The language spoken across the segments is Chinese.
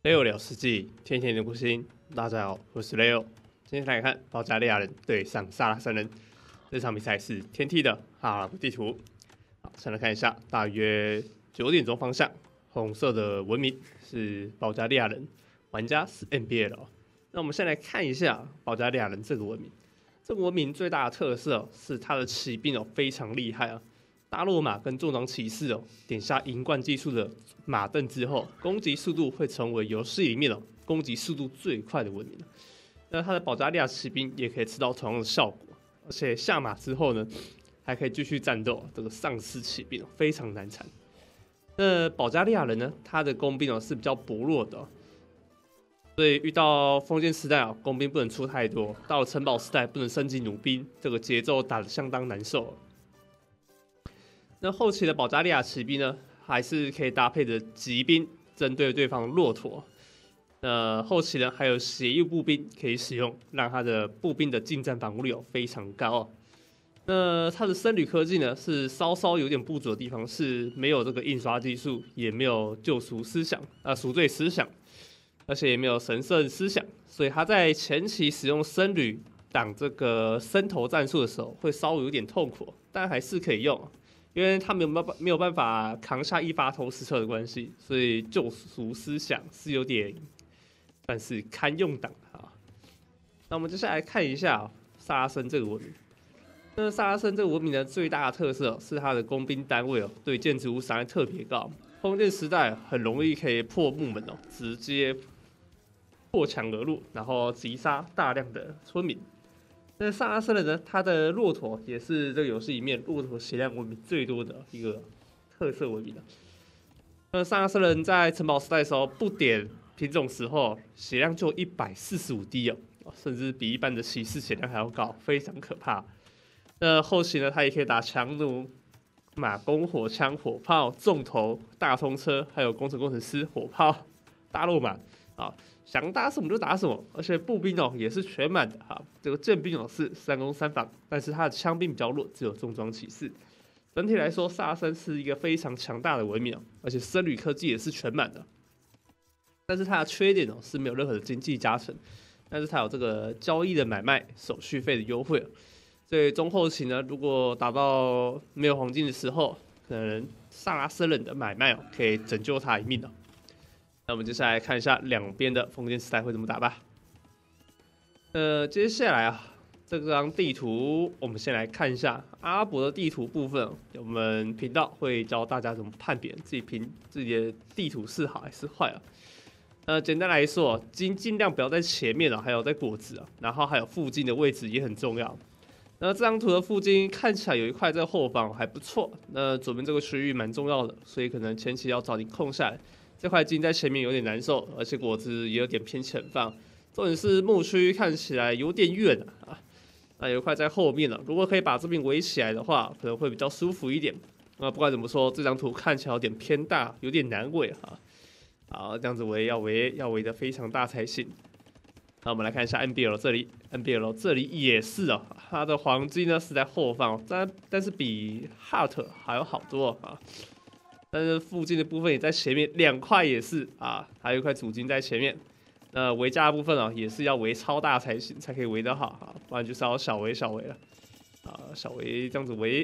Leo 聊世纪，天天聊更新。大家好，我是 Leo。今天来看保加利亚人对上萨拉森人，这场比赛是天梯的哈拉布地图。好，先来看一下，大约9点钟方向，红色的文明是保加利亚人，玩家是 NBL。那我们先来看一下保加利亚人这个文明。这个文明最大的特色是它的骑兵非常厉害啊。大落马跟重装骑士点下银冠技术的马镫之后，攻击速度会成为游戏里面攻击速度最快的文明。那它的保加利亚骑兵也可以吃到同样的效果，而且下马之后呢，还可以继续战斗。这个丧尸骑兵非常难缠。那保加利亚人呢，他的工兵是比较薄弱的，所以遇到封建时代工兵不能出太多；到了城堡时代不能升级弩兵，这个节奏打得相当难受。那后期的保加利亚骑兵呢，还是可以搭配的骑兵针对对方的骆驼。后期呢还有血翼步兵可以使用，让他的步兵的近战防护力非常高。那他的僧侣科技呢是稍稍有点不足的地方，是没有这个印刷技术，也没有救赎思想赎罪思想，而且也没有神圣思想，所以他在前期使用僧侣挡这个僧头战术的时候会稍微有点痛苦，但还是可以用。因为他没有办法扛下一发投石车的关系，所以救赎思想是有点算是堪用党啊。那我们接下来看一下萨拉森这个文明。那萨拉森这个文明的最大的特色是它的工兵单位对建筑物伤害特别高。封建时代很容易可以破木门直接破墙而入，然后击杀大量的村民。那萨拉森人呢？他的骆驼也是这个游戏里面骆驼血量文明最多的一个特色文明的。那萨拉森人在城堡时代的时候不点品种时候，血量就145滴甚至比一般的骑士血量还要高，非常可怕。那后期呢，他也可以打强弩、马弓、火枪、火炮、重头、大通车，还有工程师、火炮、大肉马啊。想打什么就打什么，而且步兵也是全满的哈。这个剑兵是3攻3防，但是他的枪兵比较弱，只有重装骑士。整体来说，萨拉森是一个非常强大的文明而且僧侣科技也是全满的。但是它的缺点是没有任何的经济加成，但是它有这个交易的买卖手续费的优惠。所以中后期呢，如果打到没有黄金的时候，可能萨拉森人的买卖可以拯救他一命的。那我们接下来看一下两边的封建时代会怎么打吧。接下来这张地图我们先来看一下阿拉伯的地图部分。我们频道会教大家怎么判别自己的地图是好还是坏简单来说，尽量不要在前面还有在果子然后还有附近的位置也很重要。那这张图的附近看起来有一块在后方还不错，那左边这个区域蛮重要的，所以可能前期要找你空下来。这块金在前面有点难受，而且果子也有点偏前方。重点是牧区看起来有点远那有一块在后面如果可以把这边围起来的话，可能会比较舒服一点。不管怎么说，这张图看起来有点偏大，有点难围好，这样子围要围得非常大才行。那我们来看一下 NBL 这里 ，NBL 这里也是它的黄金呢是在后方，但是比 Heart 还有好多但是附近的部分也在前面，2块也是还有一块主金在前面。那围架的部分也是要围超大才行，才可以围得好不然就是要小围了小围这样子围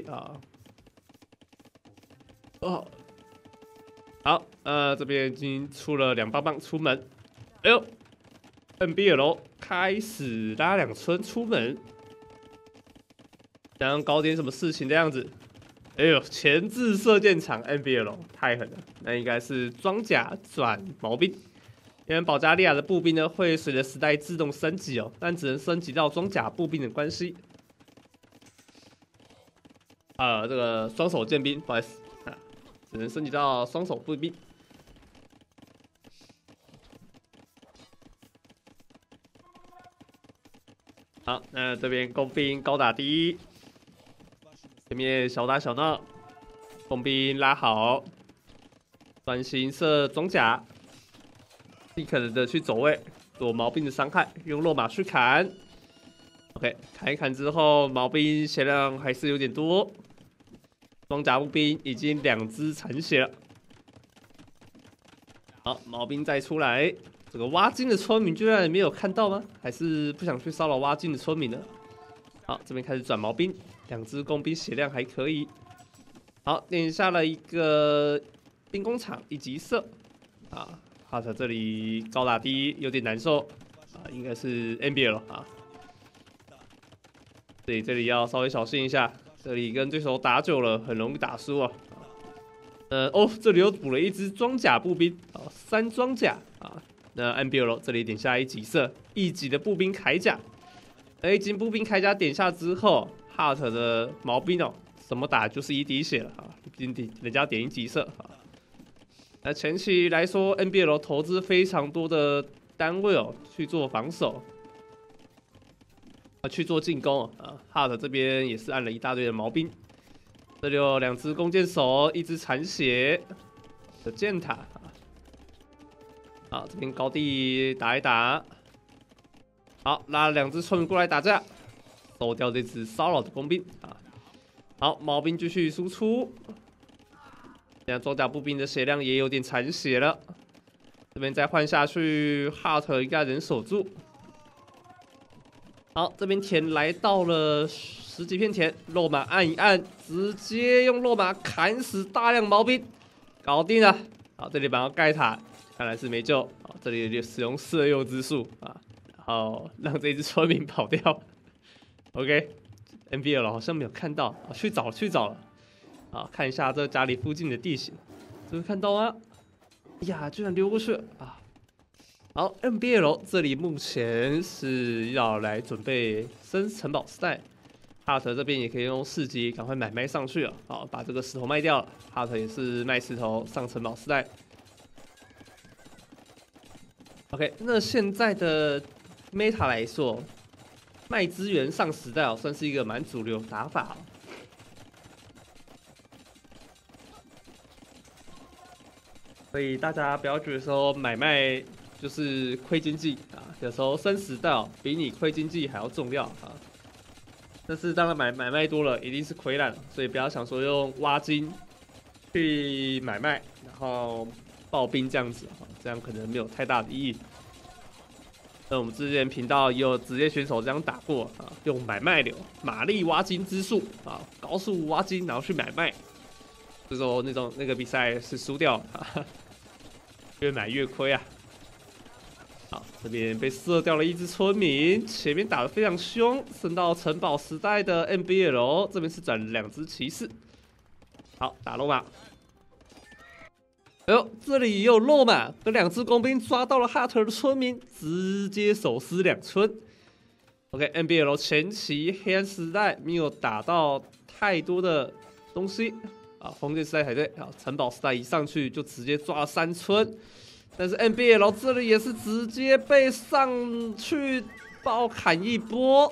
好，这边已经出了2棒棒出门，哎呦 ，NBL 开始拉2村出门，想要搞点什么事情的样子。哎呦，前置射箭场 NBL 太狠了，那应该是装甲转毛兵，因为保加利亚的步兵呢会随着时代自动升级但只能升级到装甲步兵的关系。这个双手剑兵，不好意思只能升级到双手步兵。好，那这边工兵高打低。前面小打小闹，工兵拉好，专心射装甲，尽可能的去走位，躲毛兵的伤害，用肉马去砍。OK， 砍一砍之后，毛兵血量还是有点多，装甲步兵已经2只残血了。好，毛兵再出来， 这个挖金的村民居然没有看到吗？还是不想去骚扰挖金的村民呢？好，这边开始转毛兵，2只工兵血量还可以。好，点下了一个兵工厂1级射啊。哈特这里高打低有点难受啊，应该是 NBL 啊。所以这里要稍微小心一下，这里跟对手打久了很容易打输啊。这里又补了1只装甲步兵啊，3装甲啊。那 NBL 这里点下1级射，1级的步兵铠甲。1级步兵铠甲点下之后，哈特的毛兵哦，怎么打就是1滴血了啊，人家点1级射啊。那前期来说 ，NBL 投资非常多的单位哦去做防守，去做进攻啊。哈特这边也是按了一大堆的毛兵，这里有2只弓箭手，1只残血的箭塔啊。好，这边高地打一打，好，拉了2只村民过来打架，收掉这只骚扰的工兵啊。好，毛兵继续输出。现在装甲步兵的血量也有点残血了，这边再换下去，哈特应该能守住。好，这边田来到了10几片田，肉马按一按，直接用肉马砍死大量毛兵，搞定了。好，这里把它盖塔，看来是没救。好，这里就使用色诱之术啊，然后让这只村民跑掉。OK，NBL 好像没有看到，去找了。啊，看一下这家里附近的地形，这边看到吗？哎呀，居然溜过去了啊！好 ，NBL 这里目前是要来准备升城堡时代，哈特这边也可以用4级赶快买卖上去了。好，把这个石头卖掉了，哈特也是卖石头上城堡时代。OK， 那现在的 Meta 来说，卖资源上时代哦，算是一个蛮主流的打法哦。所以大家不要觉得说买卖就是亏经济啊，有时候升时代哦比你亏经济还要重要啊。但是当然买卖多了一定是亏烂了，所以不要想说用挖金去买卖，然后爆兵这样子啊，这样可能没有太大的意义。那我们之前频道也有职业选手这样打过啊，用买卖流马力挖金之术啊，高速挖金然后去买卖，这时候那个比赛是输掉啊。越买越亏啊！好，这边被射掉了1只村民，前面打得非常凶，升到城堡时代的 NBL， 这边是转2只骑士。好，打肉马。哎呦，这里也有肉马，这2只工兵抓到了哈特的村民，直接手撕2村。OK，NBL 前期黑暗时代没有打到太多的东西。啊，封建时代才对。好，城堡时代一上去就直接抓了3村，但是 NBL 这里也是直接被上去暴砍一波。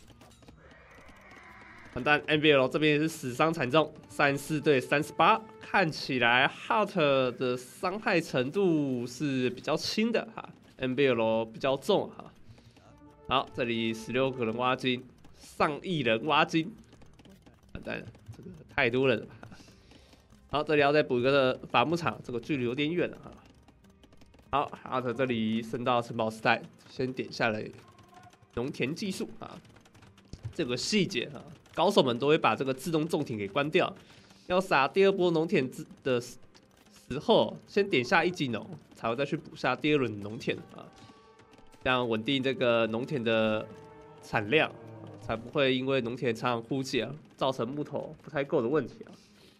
但 NBL 这边也是死伤惨重，34对38，看起来 Hart 的伤害程度是比较轻的哈 ，NBL 比较重哈。好，这里16个人挖金，上亿人挖金，但这个太多人了。好，这里要再补一个伐木场，这个距离有点远了啊。好，哈特这里升到城堡时代，先点下了农田技术啊。这个细节啊，高手们都会把这个自动种田给关掉。要撒第2波农田的时候，先点下1级农，才会再去补下第2轮农田啊，这样稳定这个农田的产量，才不会因为农田常常枯竭啊，造成木头不太够的问题啊。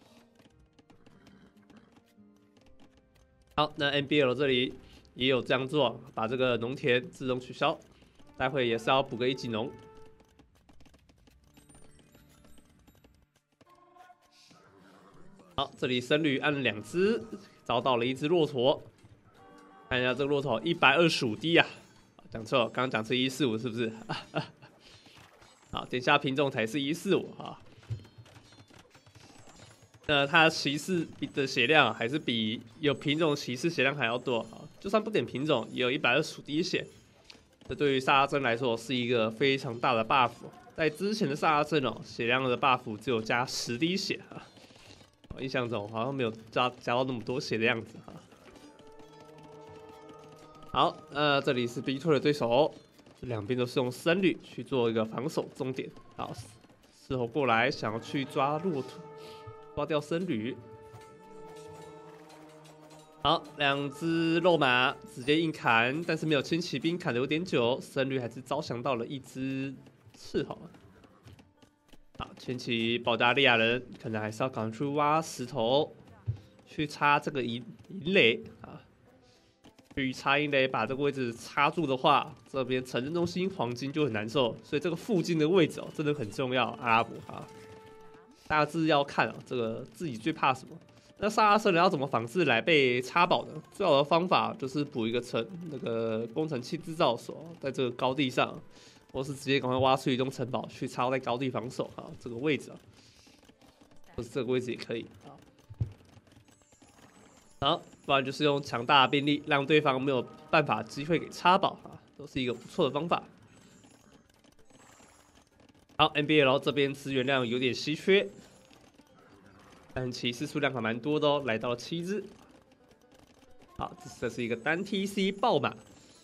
好，那 NBL 这里也有这样做，把这个农田自动取消，待会也是要补个1级农。好，这里僧侣按了2只，找到了1只骆驼，看一下这个骆驼125滴啊，讲错，刚刚讲是145是不是？好，点下品种才是145啊。它骑士的血量还是比有品种骑士血量还要多啊！就算不点品种，也有125滴血。这对于萨拉珍来说是一个非常大的 buff。在之前的萨拉珍哦，血量的 buff 只有加10滴血啊。我印象中好像没有加到那么多血的样子啊。 好，这里是逼退的对手，这两边都是用僧侣去做一个防守重点。好，狮吼过来想要去抓骆驼，抓掉僧侣。好，两只肉马直接硬砍，但是没有轻骑兵，砍的有点久，僧侣还是招降到了一只斥候。好，轻骑保加利亚人可能还是要赶去挖石头，去插这个营垒啊。去插营垒，把这个位置插住的话，这边城镇中心黄金就很难受，所以这个附近的位置哦，真的很重要。阿拉伯啊，大致要看啊，这个自己最怕什么。那萨拉森人要怎么防止来被插保呢？最好的方法就是补一个那个工程器制造所，在这个高地上，或是直接赶快挖出一栋城堡去插在高地防守啊，这个位置啊，或是这个位置也可以啊。好，不然就是用强大的兵力让对方没有办法机会给插保啊，都是一个不错的方法。好 ，NBL 这边资源量有点稀缺。但骑士数量还蛮多的哦，来到了7只。好，这是一个单 TC 爆马，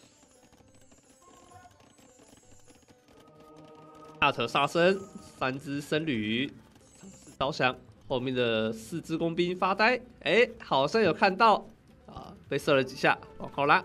大特杀生，3只僧侣招降，后面的4只工兵发呆，哎，好像有看到啊，被射了几下，往后拉。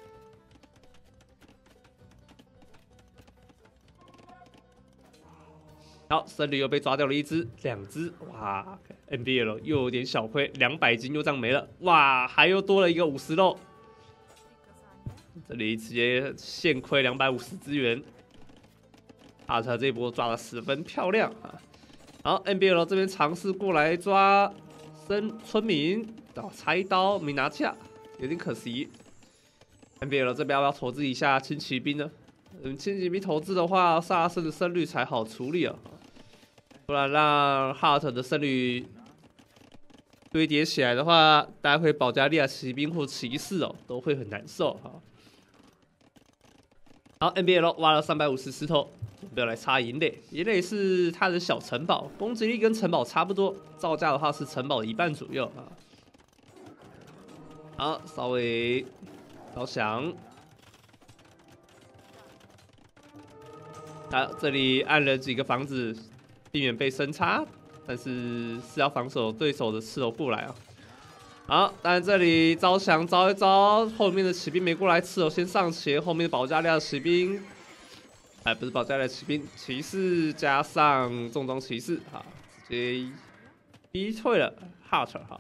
好，僧侣又被抓掉了2只，哇 ！NBL 又有点小亏，200金就这样没了，哇！还又多了一个50肉，这里直接现亏250资源。阿特这一波抓的十分漂亮啊！好 ，NBL 这边尝试过来抓村民，插一刀没拿下，有点可惜。NBL 这边要不要投资一下轻骑兵呢？轻骑兵投资的话，萨拉森的胜率才好处理啊。不然让 Heart 的胜率堆叠起来的话，待会保加利亚骑兵或骑士哦都会很难受哈。好 ，NBL 挖了350石头，准备来插营垒。营垒是它的小城堡，攻击力跟城堡差不多，造价的话是城堡的1半左右啊。好，稍微招降。好，这里按了几个房子。避免被深插，但是要防守对手的斥候过来啊。好，但这里招降招一招，后面的骑兵没过来，斥候先上前，后面的保加利亚骑兵，哎，不是保加利亚骑兵，骑士加上重装骑士啊，直接逼退了 Heart 哈。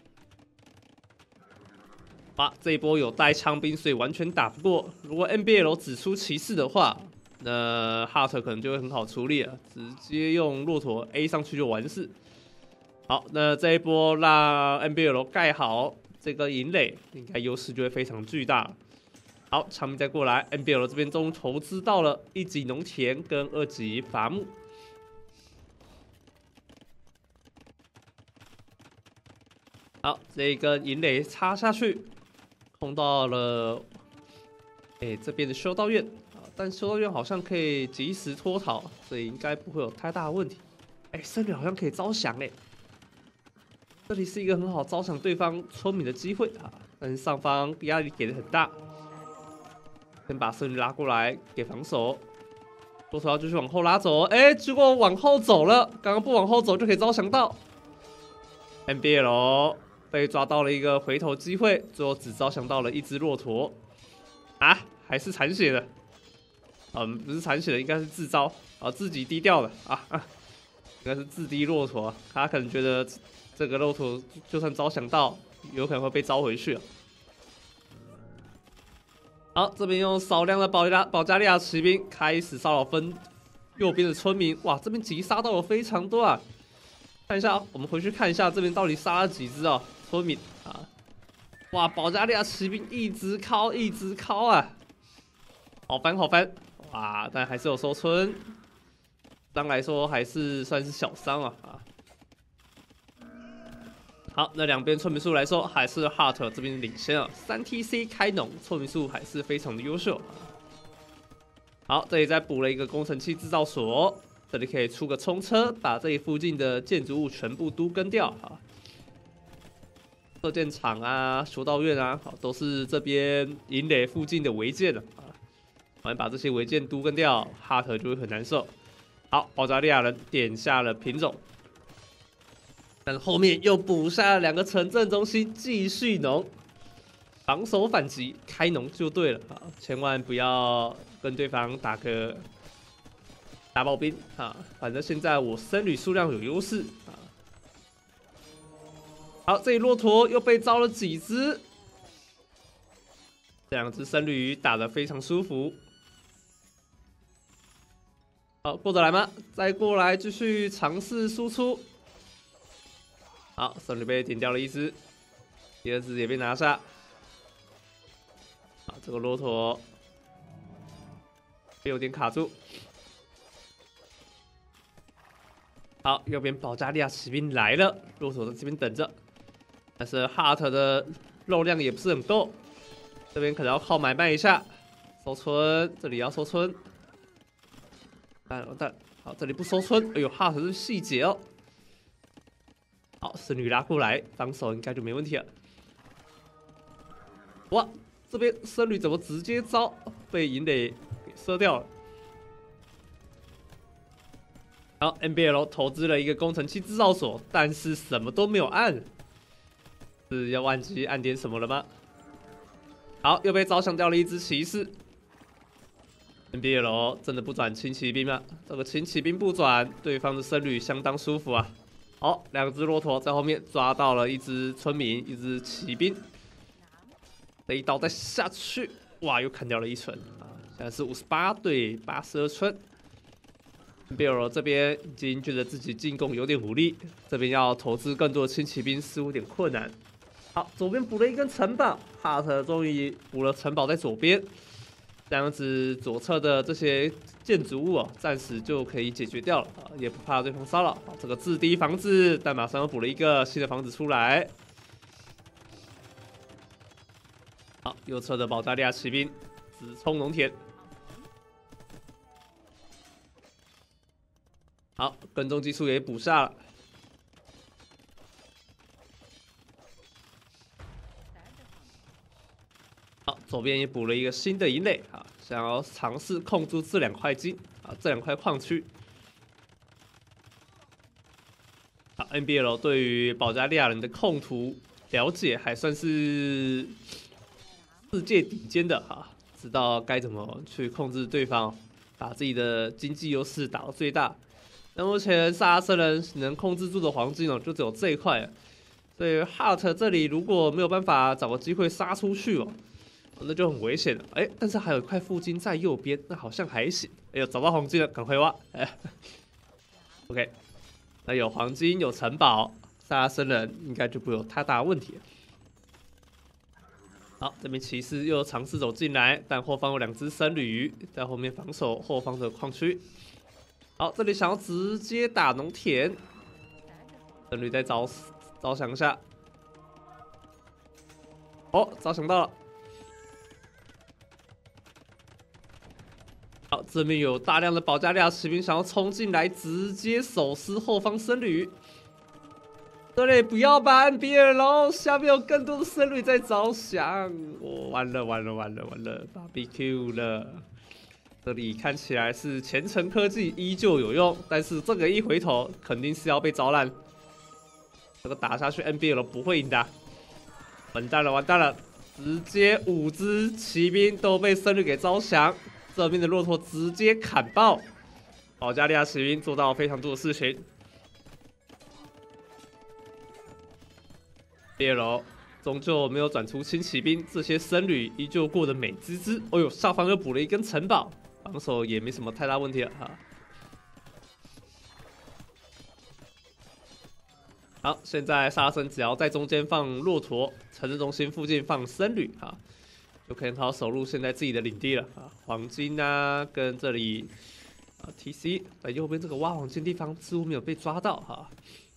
啊，这一波有带枪兵，所以完全打不过。如果 NBL 只出骑士的话，那 Heart 可能就会很好处理了，直接用骆驼 A 上去就完事。好，那这一波让 NBL 盖好这个营垒，应该优势就会非常巨大。好，长兵再过来 ，NBL 这边终于投资到了1级农田跟2级伐木。好，这一根营垒插下去，控到了，这边的修道院。但修道院好像可以及时脱逃，所以应该不会有太大的问题。僧侣好像可以招降这里是一个很好招降对方村民的机会啊，但是上方压力给的很大。先把僧侣拉过来给防守，骆驼要继续往后拉走，结果往后走了，刚刚不往后走就可以招降到。NBL 被抓到了一个回头机会，最后只招降到了1只骆驼啊，还是残血的。不是残血的，应该是自招啊，自己低调的啊，应该是自低骆驼，他可能觉得这个骆驼就算招降到，有可能会被招回去。好，这边用少量的保加利亚骑兵开始骚扰右边的村民，哇，这边击杀到了非常多啊！看一下，我们回去看一下这边到底杀了几只村民啊！哇，保加利亚骑兵一直敲啊，好烦好烦！啊，但还是有收村，当来说还是算是小伤啊。好，那两边村民数来说，还是 Heart 这边领先啊，3TC 开农，村民数还是非常的优秀。好，这里再补了一个工程器制造所，这里可以出个冲车，把这里附近的建筑物全部都跟掉啊。 射箭场啊、修道院啊，好，都是这边营垒附近的违建了啊。我们把这些违建都跟掉，哈特就会很难受。好，保加利亚人点下了品种，但后面又补下了2个城镇中心，继续农。防守反击，开农就对了啊！千万不要跟对方打个大炮兵啊！反正现在我僧侣数量有优势啊。好，这里骆驼又被招了几只，这2只僧侣打得非常舒服。好，过得来吗？再过来，继续尝试输出。好，僧侣被点掉了1只，第2只也被拿下。这个骆驼有点卡住。好，右边保加利亚骑兵来了，骆驼在这边等着，但是哈特的肉量也不是很够，这边可能要靠买卖一下，收村，这里要收村。完蛋，好，这里不收村，哎呦，哈特是细节哦。好，僧侣拉过来，防守应该就没问题了。哇！这边僧侣怎么直接招被营垒给射掉了？好 ，NBL 投资了一个工程器制造所，但是什么都没有按，是要忘记按点什么了吗？好，又被招降掉了1只骑士。NBL 真的不转轻骑兵吗？这个轻骑兵不转，对方的僧侣相当舒服啊。好，2只骆驼在后面抓到了1只村民，1只骑兵。这一刀再下去，哇，又砍掉了1村啊！现在是58对82村。NBL 这边已经觉得自己进攻有点无力，这边要投资更多的轻骑兵似乎有点困难。好，左边补了1根城堡，哈特终于补了城堡在左边，这样子左侧的这些建筑物啊，暂时就可以解决掉了啊，也不怕对方骚扰。好，这个制敌房子，但马上又补了1个新的房子出来。好，右侧的保加利亚骑兵直冲农田。好，跟踪技术也补下了。好，左边也补了一个新的营垒啊，想要尝试控住这2块金啊，这2块矿区。好 ，NBL 对于保加利亚人的控图了解还算是世界顶尖的哈，知道该怎么去控制对方，把自己的经济优势打到最大。那目前萨拉森人能控制住的黄金哦，就只有这一块。所以 Hart 这里如果没有办法找个机会杀出去哦，那就很危险了。哎，但是还有一块附金在右边，那好像还行。哎呦，找到黄金了，赶快挖！哎 ，OK， 那有黄金，有城堡，萨拉森人应该就不会有太大问题了。好，这边骑士又尝试走进来，但后方有2只僧侣在后面防守后方的矿区。好，这里想要直接打农田，僧侣再招降一下。哦，招降到了。好，这边有大量的保加利亚骑兵想要冲进来，直接手撕后方僧侣。这里不要吧 ，NBL 下面有更多的僧侣在着想，哦，完了，BBQ 了。这里看起来是前程科技依旧有用，但是这个一回头肯定是要被招烂。这个打下去 ，NBL 不会赢的。完蛋了，直接5只骑兵都被僧侣给招降，这边的骆驼直接砍爆。保加利亚骑兵做到非常多的事情。BL 终究没有转出轻骑兵，这些僧侣依旧过得美滋滋。哦呦，上方又补了一根城堡，防守也没什么太大问题了哈。好，现在萨拉森只要在中间放骆驼，城镇中心附近放僧侣哈，就可以很好守住现在自己的领地了啊。黄金啊，跟这里啊 TC 在右边这个挖黄金地方似乎没有被抓到哈。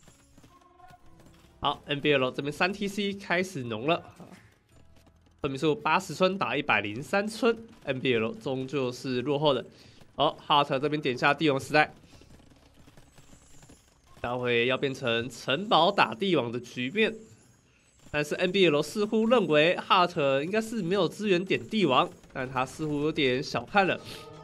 好 ，NBL 这边3TC 开始农了，村民数80村打103村 ，NBL 终究是落后的。好 ，Hart 这边点下帝王时代，待会要变成城堡打帝王的局面。 但是 NBL 似乎认为 Heart 应该是没有支援点帝王，但他似乎有点小看了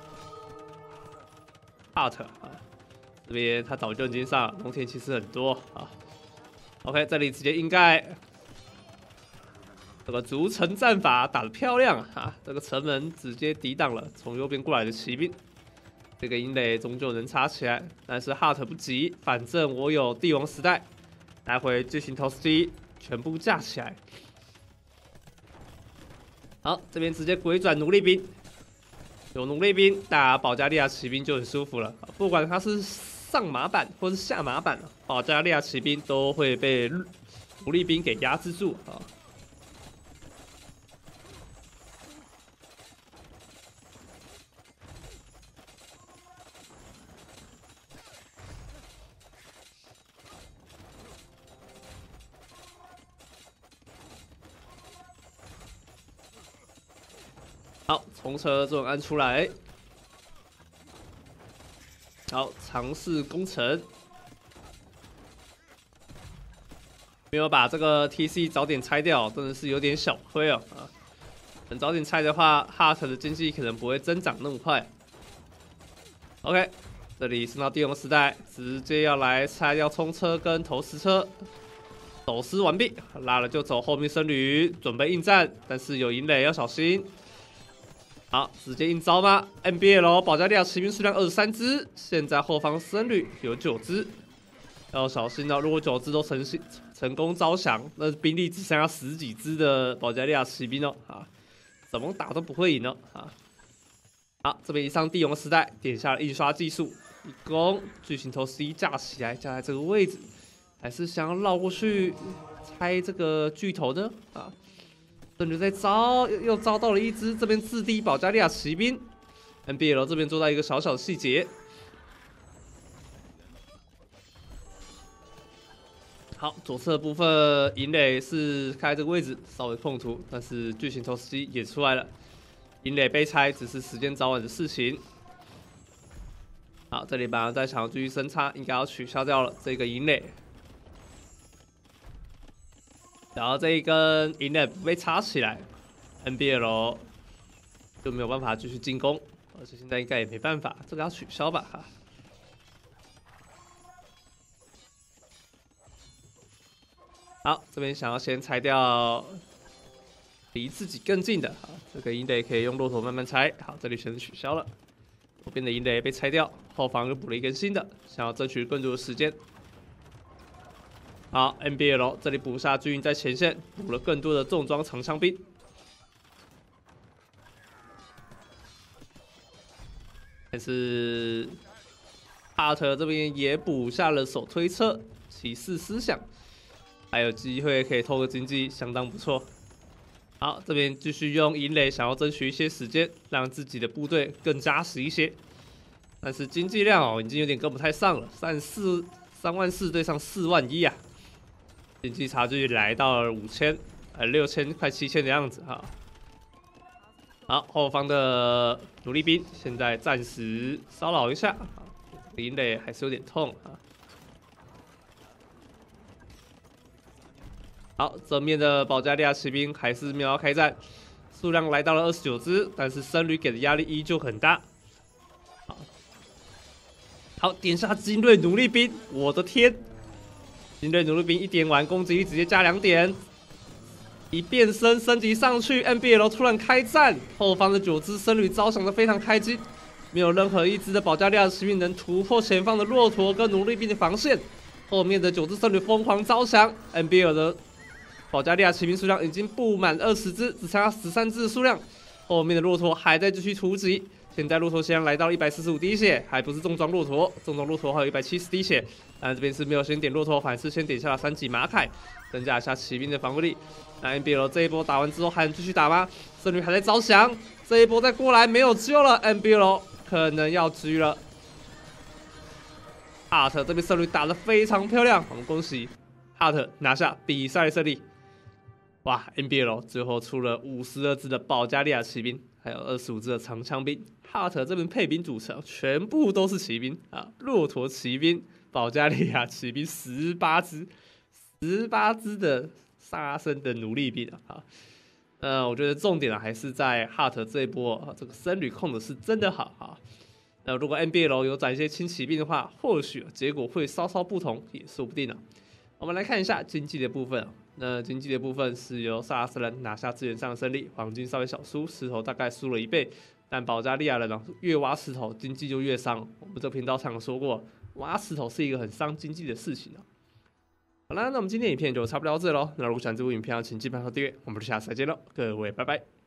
Heart 啊。这边他早就已经上农田，其实很多啊。OK， 这里直接硬盖，这个逐城战法打得漂亮啊！这个城门直接抵挡了从右边过来的骑兵，这个营垒终究能插起来，但是 Heart 不急，反正我有帝王时代，来回巨型投石机全部架起来。好，这边直接鬼转奴隶兵，有奴隶兵打保加利亚骑兵就很舒服了，不管他是上马版或是下马版，保加利亚骑兵都会被奴隶兵给压制住啊。好，从车这种按出来，好，尝试攻城，没有把这个 TC 早点拆掉，真的是有点小亏哦啊！等早点拆的话 ，Heart 的经济可能不会增长那么快。OK， 这里升到帝王时代，直接要来拆掉冲车跟投石车。走私完毕，拉了就走，后面僧侣准备应战，但是有营垒要小心。好，直接硬招吗 ？NBL 保加利亚骑兵数量23只，现在后方僧侣有9只，要小心哦！如果9只都成功招降，那兵力只剩下10几只的保加利亚骑兵哦，啊，怎么打都不会赢哦，啊！好，这边一上帝王时代，点下了印刷技术，一攻巨型头11架起来，架在这个位置，还是想要绕过去拆这个巨头呢？啊！僧侣在招，又招到了一只这边自低保加利亚骑兵 ，NBL 这边做到一个小小的细节。好，左侧的部分营垒是开这个位置，稍微碰图，但是巨型投石机也出来了，营垒被拆只是时间早晚的事情。好，这里本来在想继续深插，应该要取消掉了这个营垒。然后这一根营垒不被插起来 ，NBL 就没有办法继续进攻，而且现在应该也没办法，这个要取消吧哈。好，这边想要先拆掉离自己更近的，好，这个营垒可以用骆驼慢慢拆。好，这里选择取消了，左边的营垒被拆掉，后方又补了一根新的，想要争取更多的时间。好 ，NBL 这里补下军营在前线，补了更多的重装长枪兵。但是 Heart 这边也补下了手推车、骑士思想，还有机会可以偷个经济，相当不错。好，这边继续用营垒想要争取一些时间，让自己的部队更扎实一些。但是经济量哦，已经有点跟不太上了，34000对上41000啊。经济差距来到了5000、6000、快7000的样子哈。好，后方的奴隶兵现在暂时骚扰一下，营垒还是有点痛啊。好，正面的保加利亚骑兵还是没有要开战，数量来到了29只，但是僧侣给的压力依旧很大。好，点下精锐奴隶兵，我的天！精锐奴隶兵一点完，攻击力直接加2点，一变身升级上去 ，NBL 突然开战，后方的9只僧侣招降的非常开心，没有任何一只的保加利亚骑兵能突破前方的骆驼跟奴隶兵的防线，后面的9只僧侣疯狂招降 ，NBL 的保加利亚骑兵数量已经不满20只，只剩下13只的数量，后面的骆驼还在继续突击。现在骆驼先来到145滴血，还不是重装骆驼，重装骆驼还有170滴血。但这边是没有先点骆驼，反而是先点下了3级马凯，增加一下骑兵的防御力。那 NBL 这一波打完之后还能继续打吗？僧侣还在招降，这一波再过来没有救了 ，NBL 可能要狙了。Heart 这边僧侣打得非常漂亮，我们恭喜 Heart 拿下比赛胜利。哇 ，NBL 最后出了52只的保加利亚骑兵，还有25只的长枪兵。Heart 这边配兵组成全部都是骑兵啊，骆驼骑兵、保加利亚骑兵18只，18只的萨拉森的奴隶兵啊。我觉得重点还是在 Hart 这一波这个僧侣控的是真的好啊。如果 NBL 有展一些轻骑兵的话，或许结果会稍稍不同，也说不定啊。我们来看一下经济的部分。那经济的部分是由萨拉森人拿下资源上的胜利，黄金稍微小输，石头大概输了1倍。但保加利亚人越挖石头，经济就越伤。我们这频道常说过，挖石头是一个很伤经济的事情啊。好啦，那我们今天影片就差不多到这喽。那如果喜欢这部影片，请记得订阅，我们就下次再见喽，各位拜拜。